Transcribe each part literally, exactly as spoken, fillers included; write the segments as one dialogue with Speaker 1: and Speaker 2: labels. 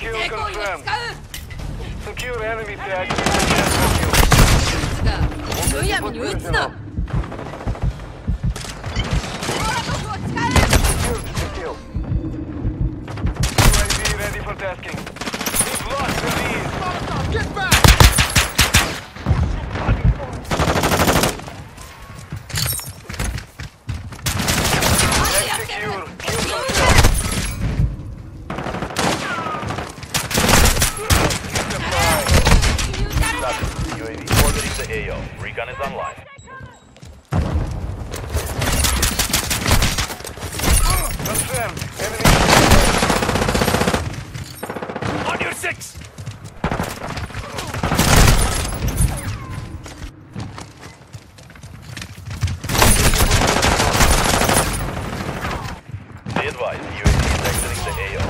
Speaker 1: Kill confirmed. Secure enemy tag.
Speaker 2: むやみに撃つな。
Speaker 1: Ready for tasking. We've lost the lead. Get back! Secure. Kill confirmed.
Speaker 3: U A V orbiting the A O. Recon is online.
Speaker 1: Confirmed. Enemy.
Speaker 3: On your six! Be advised, U A V is exiting the A O.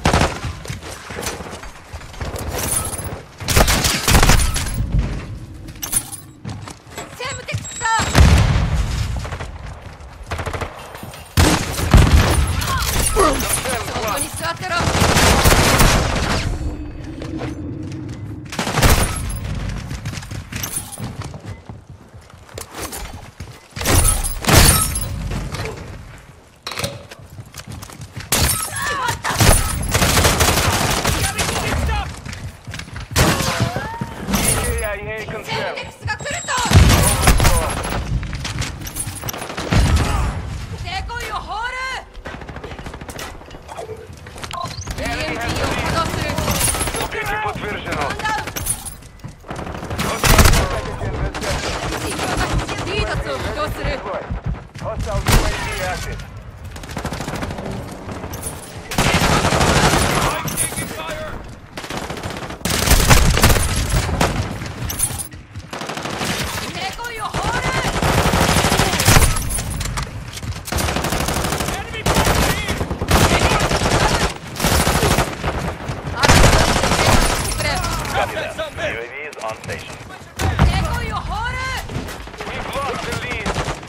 Speaker 1: Hostile U A V active. Taking fire. Enemy fourteen.
Speaker 3: Copy that. U A V is on station.
Speaker 1: We've lost the lead.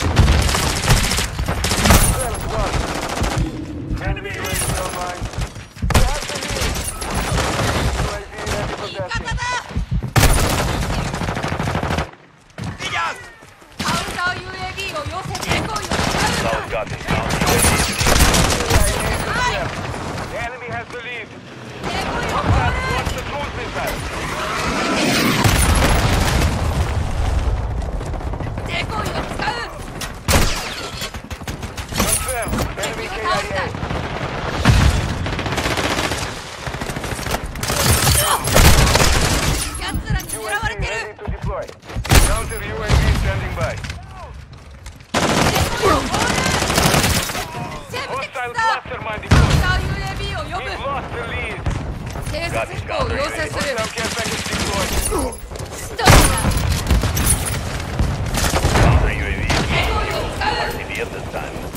Speaker 1: Enemy U A V online. You have the lead. U A V ready for tasking.
Speaker 3: Solid copy. Now U A V is
Speaker 1: The enemy has the lead. Watch the cruise missile. Confirmed. Enemy K I A. U A V ready to deploy. Counter U A V standing by. Hostile cluster mine deployed. We've lost the lead. Hostile care package deployed.
Speaker 3: counter U A V. R T D at this time.